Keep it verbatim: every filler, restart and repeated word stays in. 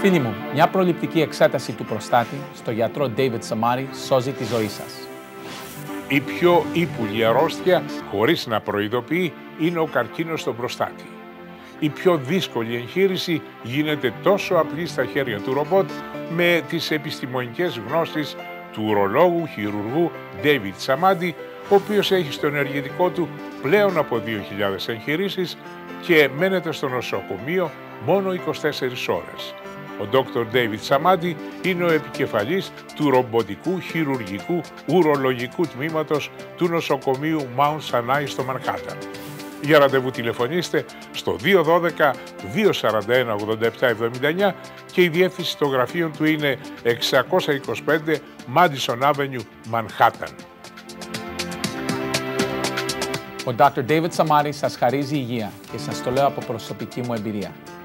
Φίλοι μου, μια προληπτική εξέταση του προστάτη στο γιατρό David Samadi σώζει τη ζωή σας. Η πιο ύπουλη αρρώστια, χωρίς να προειδοποιεί, είναι ο καρκίνος στον προστάτη. Η πιο δύσκολη εγχείρηση γίνεται τόσο απλή στα χέρια του ρομπότ με τις επιστημονικές γνώσεις του ουρολόγου χειρουργού David Samadi, ο οποίος έχει στο ενεργητικό του πλέον από δύο χιλιάδες εγχειρήσεις και μένεται στο νοσοκομείο μόνο είκοσι τέσσερις ώρες. Ο ντόκτορ David Samadi είναι ο επικεφαλής του ρομποτικού χειρουργικού ουρολογικού τμήματος του νοσοκομείου Mount Sinai στο Μανχάταν. Για ραντεβού τηλεφωνήστε στο δύο ένα δύο, δύο τέσσερα ένα, ογδόντα επτά εβδομήντα εννιά και η διεύθυνση των γραφείων του είναι εξακόσια είκοσι πέντε Madison Avenue, Manhattan. Ο ντόκτορ David Samadi σας χαρίζει υγεία και σας το λέω από προσωπική μου εμπειρία.